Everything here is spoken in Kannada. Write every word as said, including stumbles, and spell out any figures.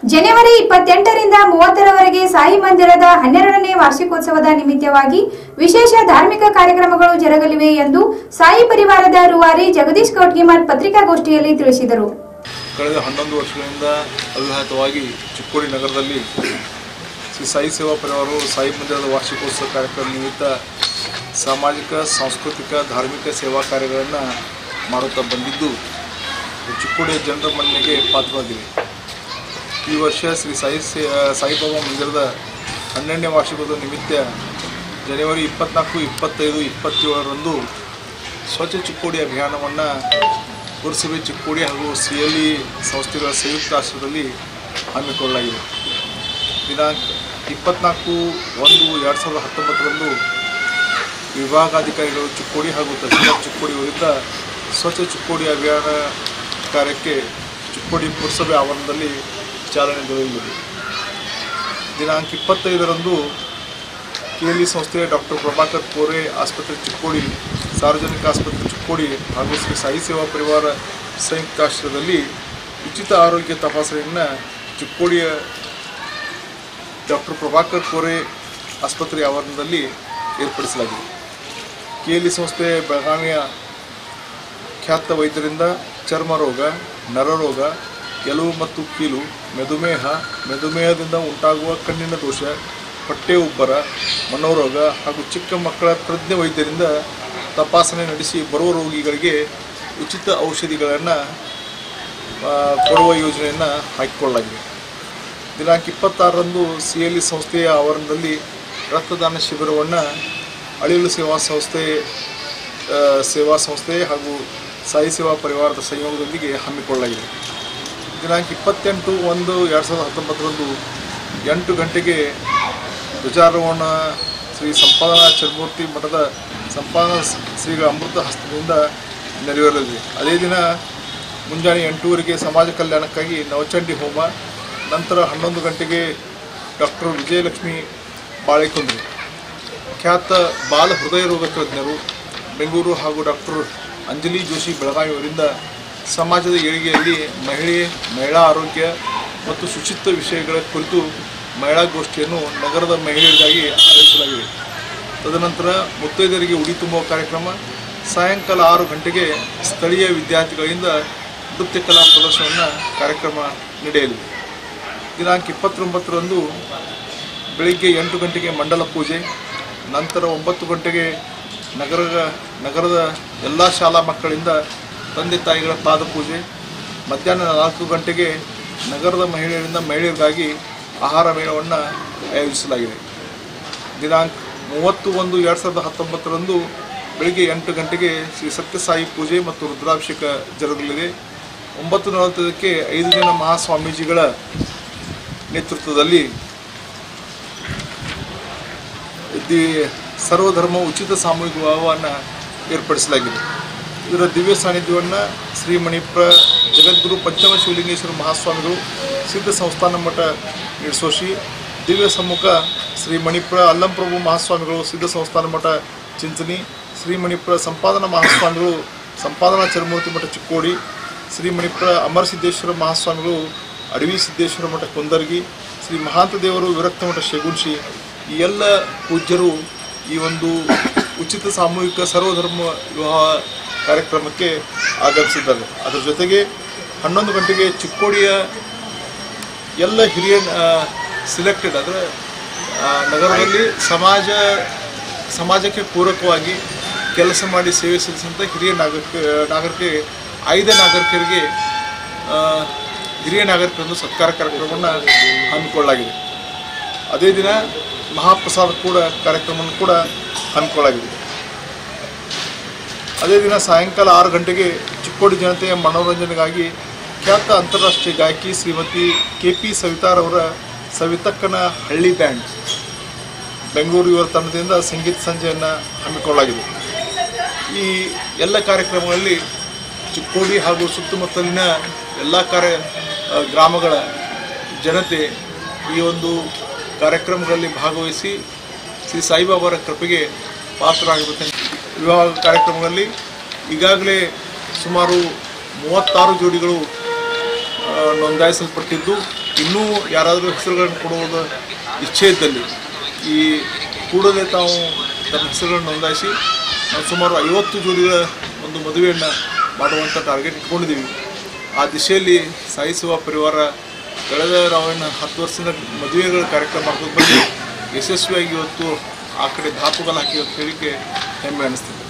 ಜನವರಿ ಇಪ್ಪತ್ತೆಂಟರಿಂದ ಮೂವತ್ತರವರೆಗೆ ಸಾಯಿ ಮಂದಿರದ ಹನ್ನೆರಡನೇ ವಾರ್ಷಿಕೋತ್ಸವದ ನಿಮಿತ್ತವಾಗಿ ವಿಶೇಷ ಧಾರ್ಮಿಕ ಕಾರ್ಯಕ್ರಮಗಳು ಜರುಗಲಿವೆ ಎಂದು ಸಾಯಿ ಪರಿವಾರದ ರೂವಾರಿ ಜಗದೀಶ್ ಕೌಟ್ಗಿಮಠ್ ಪತ್ರಿಕಾಗೋಷ್ಠಿಯಲ್ಲಿ ತಿಳಿಸಿದರು. ಕಳೆದ ಹನ್ನೊಂದು ವರ್ಷಗಳಿಂದ ಅವಿರತವಾಗಿ ಚಿಕ್ಕೋಡಿ ನಗರದಲ್ಲಿ ಶ್ರೀ ಸಾಯಿ ಸೇವಾ ಪರಿವಾರವು ಸಾಯಿ ಮಂದಿರದ ವಾರ್ಷಿಕೋತ್ಸವ ಕಾರ್ಯಕ್ರಮ ನಿಮಿತ್ತ ಸಾಮಾಜಿಕ, ಸಾಂಸ್ಕೃತಿಕ, ಧಾರ್ಮಿಕ ಸೇವಾ ಕಾರ್ಯಗಳನ್ನು ಮಾಡುತ್ತಾ ಬಂದಿದ್ದು ಚಿಕ್ಕೋಡಿಯ ಜನರ ಮನ್ನಣೆಗೆ ಪಾತ್ರವಾಗಿದೆ. ಈ ವರ್ಷ ಶ್ರೀ ಸಾಯಿ ಸಾಯಿಬಾಬಾ ಮಂದಿರದ ಹನ್ನೆರಡನೇ ವಾರ್ಷಿಕೋತ್ಸವ ನಿಮಿತ್ತ ಜನವರಿ ಇಪ್ಪತ್ನಾಲ್ಕು, ಇಪ್ಪತ್ತೈದು, ಇಪ್ಪತ್ತೇಳರಂದು ಸ್ವಚ್ಛ ಚಿಕ್ಕೋಡಿ ಅಭಿಯಾನವನ್ನು ಪುರಸಭೆ ಚಿಕ್ಕೋಡಿ ಹಾಗೂ ಸಿ ಎಲ್ ಇ ಸಂಸ್ಥೆಗಳ ಸಂಯುಕ್ತ ಆಶ್ರಯದಲ್ಲಿ ಹಮ್ಮಿಕೊಳ್ಳಲಾಗಿದೆ. ದಿನಾಂಕ ಇಪ್ಪತ್ನಾಲ್ಕು ಒಂದು ಎರಡು ಸಾವಿರದ ಹತ್ತೊಂಬತ್ತರಂದು ವಿಭಾಗಾಧಿಕಾರಿಗಳು ಚಿಕ್ಕೋಡಿ ಹಾಗೂ ತಹಸೀಲ್ದಾರ್ ಚಿಕ್ಕೋಡಿ ವಿರುದ್ಧ ಸ್ವಚ್ಛ ಚಿಕ್ಕೋಡಿ ಅಭಿಯಾನ ಕಾರ್ಯಕ್ಕೆ ಚಿಕ್ಕೋಡಿ ಪುರಸಭೆ ಆವರಣದಲ್ಲಿ ಚಾಲನೆ ದೊರೆಯಲಿದೆ. ದಿನಾಂಕ ಇಪ್ಪತ್ತೈದರಂದು ಕೆ ಎಲ್ ಇ ಸಂಸ್ಥೆಯ ಡಾಕ್ಟರ್ ಪ್ರಭಾಕರ್ ಕೋರೆ ಆಸ್ಪತ್ರೆ ಚಿಕ್ಕೋಡಿ, ಸಾರ್ವಜನಿಕ ಆಸ್ಪತ್ರೆ ಚಿಕ್ಕೋಡಿ ಹಾಗೂ ಶ್ರೀ ಸಾಯಿ ಸೇವಾ ಪರಿವಾರ ಸಂಯುಕ್ತಾಶ್ರಯದಲ್ಲಿ ಉಚಿತ ಆರೋಗ್ಯ ತಪಾಸಣೆಯನ್ನು ಚಿಕ್ಕೋಡಿಯ ಡಾಕ್ಟರ್ ಪ್ರಭಾಕರ್ ಕೋರೆ ಆಸ್ಪತ್ರೆ ಆವರಣದಲ್ಲಿ ಏರ್ಪಡಿಸಲಾಗಿದೆ. ಕೆ ಎಲ್ ಇ ಸಂಸ್ಥೆ ಬೆಳಗಾವಿಯ ಖ್ಯಾತ ವೈದ್ಯರಿಂದ ಚರ್ಮ ರೋಗ, ನರರೋಗ, ಎಲುಬು ಮತ್ತು ಕೀಲು, ಮಧುಮೇಹ, ಮಧುಮೇಹದಿಂದ ಉಂಟಾಗುವ ಕಣ್ಣಿನ ದೋಷ, ಹೊಟ್ಟೆ ಉಬ್ಬರ, ಮನೋರೋಗ ಹಾಗೂ ಚಿಕ್ಕ ಮಕ್ಕಳ ತಜ್ಞ ವೈದ್ಯರಿಂದ ತಪಾಸಣೆ ನಡೆಸಿ ಬರುವ ರೋಗಿಗಳಿಗೆ ಉಚಿತ ಔಷಧಿಗಳನ್ನು ಕೊಡುವ ಯೋಜನೆಯನ್ನು ಹಾಕಿಕೊಳ್ಳಲಾಗಿದೆ. ದಿನಾಂಕ ಇಪ್ಪತ್ತಾರರಂದು ಸಿ ಎಲ್ ಇ ಸಂಸ್ಥೆಯ ಆವರಣದಲ್ಲಿ ರಕ್ತದಾನ ಶಿಬಿರವನ್ನು ಅಳಿಲು ಸೇವಾ ಸಂಸ್ಥೆ ಸೇವಾ ಸಂಸ್ಥೆ ಹಾಗೂ ಸಾಯಿ ಸೇವಾ ಪರಿವಾರದ ಸಂಯೋಗದೊಂದಿಗೆ ಹಮ್ಮಿಕೊಳ್ಳಲಾಗಿದೆ. ದಿನಾಂಕ ಇಪ್ಪತ್ತೆಂಟು ಒಂದು ಎರಡು ಸಾವಿರದ ಹತ್ತೊಂಬತ್ತರಂದು ಎಂಟು ಗಂಟೆಗೆ ಧ್ವಜಾರೋಹಣ ಶ್ರೀ ಸಂಪಾದನಾ ಚರಮೂರ್ತಿ ಮಠದ ಸಂಪಾದನಾ ಶ್ರೀಗಳ ಅಮೃತ ಹಸ್ತದಿಂದ ನೆರವೇರಲಿದೆ. ಅದೇ ದಿನ ಮುಂಜಾನೆ ಎಂಟೂವರೆಗೆ ಸಮಾಜ ಕಲ್ಯಾಣಕ್ಕಾಗಿ ನವಚಂಡಿ ಹೋಮ, ನಂತರ ಹನ್ನೊಂದು ಗಂಟೆಗೆ ಡಾಕ್ಟರ್ ವಿಜಯಲಕ್ಷ್ಮಿ ಬಾಳೆಕುಂದ್ರಿ, ಖ್ಯಾತ ಬಾಲ ಹೃದಯ ರೋಗ ತಜ್ಞರು ಬೆಂಗಳೂರು ಹಾಗೂ ಡಾಕ್ಟರ್ ಅಂಜಲಿ ಜೋಶಿ ಬೆಳಗಾವಿಯವರಿಂದ ಸಮಾಜದ ಏಳಿಗೆಯಲ್ಲಿ ಮಹಿಳೆ, ಮಹಿಳಾ ಆರೋಗ್ಯ ಮತ್ತು ಶುಚಿತ್ವ ವಿಷಯಗಳ ಕುರಿತು ಮಹಿಳಾ ಗೋಷ್ಠಿಯನ್ನು ನಗರದ ಮಹಿಳೆಯರಿಗಾಗಿ ಆಯೋಜಿಸಲಾಗಿದೆ. ತದನಂತರ ಮುತ್ತೈದೆಯರಿಗೆ ಉಡಿ ತುಂಬುವ ಕಾರ್ಯಕ್ರಮ, ಸಾಯಂಕಾಲ ಆರು ಗಂಟೆಗೆ ಸ್ಥಳೀಯ ವಿದ್ಯಾರ್ಥಿಗಳಿಂದ ನೃತ್ಯ ಕಲಾ ಪ್ರದರ್ಶನ ಕಾರ್ಯಕ್ರಮ ನಡೆಯಲಿದೆ. ದಿನಾಂಕ ಇಪ್ಪತ್ತೊಂಬತ್ತರಂದು ಬೆಳಿಗ್ಗೆ ಎಂಟು ಗಂಟೆಗೆ ಮಂಡಲ ಪೂಜೆ, ನಂತರ ಒಂಬತ್ತು ಗಂಟೆಗೆ ನಗರ ನಗರದ ಎಲ್ಲ ಶಾಲಾ ಮಕ್ಕಳಿಂದ ತಂದೆ ತಾಯಿಗಳ ಪಾದ ಪೂಜೆ, ಮಧ್ಯಾಹ್ನ ನಾಲ್ಕು ಗಂಟೆಗೆ ನಗರದ ಮಹಿಳೆಯರಿಂದ ಮಹಿಳೆಯರಿಗಾಗಿ ಆಹಾರ ಮೇಳವನ್ನು ಆಯೋಜಿಸಲಾಗಿದೆ. ದಿನಾಂಕ ಮೂವತ್ತು ಒಂದು ಎರಡು ಸಾವಿರದ ಹತ್ತೊಂಬತ್ತರಂದು ಬೆಳಿಗ್ಗೆ ಎಂಟು ಗಂಟೆಗೆ ಶ್ರೀ ಸತ್ಯಸಾಯಿ ಪೂಜೆ ಮತ್ತು ರುದ್ರಾಭಿಷೇಕ ಜರುಗಲಿದೆ. ಒಂಬತ್ತು ನಲವತ್ತೈದಕ್ಕೆ ಐದು ಜನ ಮಹಾಸ್ವಾಮೀಜಿಗಳ ನೇತೃತ್ವದಲ್ಲಿ ದಿ ಸರ್ವಧರ್ಮ ಉಚಿತ ಸಾಮೂಹಿಕ ವಿವಾಹವನ್ನು ಏರ್ಪಡಿಸಲಾಗಿದೆ. ಇದರ ದಿವ್ಯ ಸಾನ್ನಿಧ್ಯವನ್ನು ಶ್ರೀ ಮಣಿಪುರ ಜಗದ್ಗುರು ಪಂಚಮ ಶಿವಲಿಂಗೇಶ್ವರ ಮಹಾಸ್ವಾಮಿಗಳು, ಸಿದ್ಧ ಸಂಸ್ಥಾನ ಮಠ ನಿರ್ಸೋಶಿ, ದಿವ್ಯ ಸಮ್ಮುಖ ಶ್ರೀ ಮಣಿಪುರ ಅಲ್ಲಂಪ್ರಭು ಮಹಾಸ್ವಾಮಿಗಳು, ಸಿದ್ಧ ಸಂಸ್ಥಾನ ಮಠ ಚಿಂಚನಿ, ಶ್ರೀ ಮಣಿಪುರ ಸಂಪಾದನಾ ಮಹಾಸ್ವಾಮಿಗಳು, ಸಂಪಾದನಾ ಚರಮೂರ್ತಿ ಮಠ ಚಿಕ್ಕೋಡಿ, ಶ್ರೀ ಮಣಿಪುರ ಅಮರಸಿದ್ದೇಶ್ವರ ಮಹಾಸ್ವಾಮಿಗಳು, ಅಡವಿ ಸಿದ್ದೇಶ್ವರ ಮಠ ಕುಂದರ್ಗಿ, ಶ್ರೀ ಮಹಾಂತ ದೇವರು ವಿರಕ್ತ ಮಠ ಶಗುನ್ಶಿ, ಈ ಎಲ್ಲ ಪೂಜ್ಯರು ಈ ಒಂದು ಉಚಿತ ಸಾಮೂಹಿಕ ಸರ್ವಧರ್ಮ ವಿವಾಹ ಕಾರ್ಯಕ್ರಮಕ್ಕೆ ಆಗಮಿಸಿದ್ದಾರೆ. ಅದರ ಜೊತೆಗೆ ಹನ್ನೊಂದು ಗಂಟೆಗೆ ಚಿಕ್ಕೋಡಿಯ ಎಲ್ಲ ಹಿರಿಯ ಸಿಲೆಕ್ಟೆಡ್ ಅಂದರೆ ನಗರದಲ್ಲಿ ಸಮಾಜ ಸಮಾಜಕ್ಕೆ ಪೂರಕವಾಗಿ ಕೆಲಸ ಮಾಡಿ ಸೇವೆ ಸಲ್ಲಿಸಿದಂಥ ಹಿರಿಯ ನಾಗರಿಕ ನಾಗರಿಕ ಆಯ್ದ ನಾಗರಿಕರಿಗೆ ಹಿರಿಯ ನಾಗರಿಕರನ್ನು ಸತ್ಕಾರ ಕಾರ್ಯಕ್ರಮವನ್ನು ಹಮ್ಮಿಕೊಳ್ಳಲಾಗಿದೆ. ಅದೇ ದಿನ ಮಹಾಪ್ರಸಾದ ಕೂಡ ಕಾರ್ಯಕ್ರಮವನ್ನು ಕೂಡ ಹಮ್ಮಿಕೊಳ್ಳಲಾಗಿದೆ. ಅದೇ ದಿನ ಸಾಯಂಕಾಲ ಆರು ಗಂಟೆಗೆ ಚಿಕ್ಕೋಡಿ ಜನತೆಯ ಮನೋರಂಜನೆಗಾಗಿ ಖ್ಯಾತ ಅಂತಾರಾಷ್ಟ್ರೀಯ ಗಾಯಕಿ ಶ್ರೀಮತಿ ಕೆ ಪಿ ಸವಿತಾರವರ ಸವಿತಕ್ಕನ ಹಳ್ಳಿ ಬ್ಯಾಂಡ್ ಬೆಂಗಳೂರು ಇವರ ತಂಡದಿಂದ ಸಂಗೀತ ಸಂಜೆಯನ್ನು ಹಮ್ಮಿಕೊಳ್ಳಲಾಗಿದೆ. ಈ ಎಲ್ಲ ಕಾರ್ಯಕ್ರಮಗಳಲ್ಲಿ ಚಿಕ್ಕೋಡಿ ಹಾಗೂ ಸುತ್ತಮುತ್ತಲಿನ ಎಲ್ಲ ಕಾರ್ಯ ಗ್ರಾಮಗಳ ಜನತೆ ಈ ಒಂದು ಕಾರ್ಯಕ್ರಮಗಳಲ್ಲಿ ಭಾಗವಹಿಸಿ ಶ್ರೀ ಸಾಯಿಬಾಬಾರ ಕೃಪೆಗೆ ಪಾತ್ರರಾಗಬೇಕೆಂದು ವಿವಾಹ ಕಾರ್ಯಕ್ರಮಗಳಲ್ಲಿ ಈಗಾಗಲೇ ಸುಮಾರು ಮೂವತ್ತಾರು ಜೋಡಿಗಳು ನೋಂದಾಯಿಸಲ್ಪಟ್ಟಿದ್ದು ಇನ್ನೂ ಯಾರಾದರೂ ಹೆಸರುಗಳನ್ನು ಕೊಡುವುದು ಇಚ್ಛೆ ಇದ್ದಲ್ಲಿ ಈ ಕೂಡಲೇ ತಾವು ತಮ್ಮ ಹೆಸರುಗಳನ್ನು ನೋಂದಾಯಿಸಿ ನಾವು ಸುಮಾರು ಐವತ್ತು ಜೋಡಿಗಳ ಒಂದು ಮದುವೆಯನ್ನು ಮಾಡುವಂಥ ಟಾರ್ಗೆಟ್ ಇಟ್ಕೊಂಡಿದ್ದೀವಿ. ಆ ದಿಶೆಯಲ್ಲಿ ಸಾಯಿ ಸೇವಾ ಪರಿವಾರ ಕಳೆದ ನಾವೇನು ಹತ್ತು ವರ್ಷದಿಂದ ಮದುವೆಗಳ ಕಾರ್ಯಕ್ರಮ ಮಾಡ್ಕೊಂಡು ಬಂದು ಯಶಸ್ವಿಯಾಗಿ ಇವತ್ತು ಆ ಕಡೆ ಧಾಪುಗಳು ಹಾಕಿ ಹೇಳಲಿಕ್ಕೆ ಹೆಮ್ಮೆ ಅನ್ನಿಸ್ತೀವಿ.